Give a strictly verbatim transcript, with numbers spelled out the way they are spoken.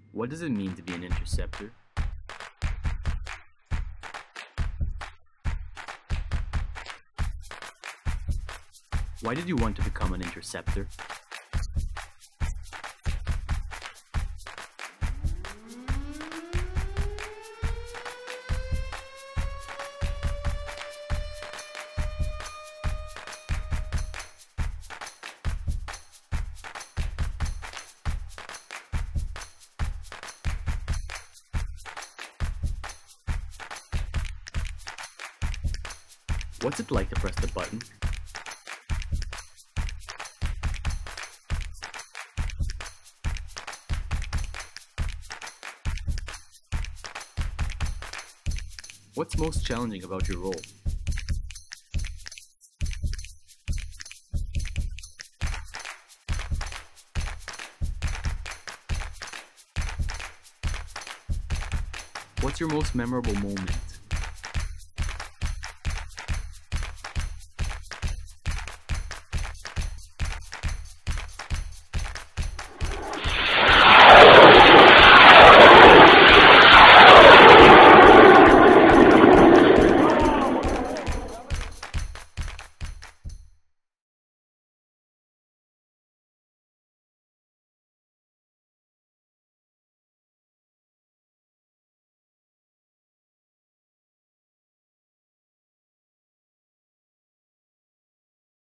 What does it mean to be an interceptor? Why did you want to become an interceptor? What's it like to press the button? What's most challenging about your role? What's your most memorable moment?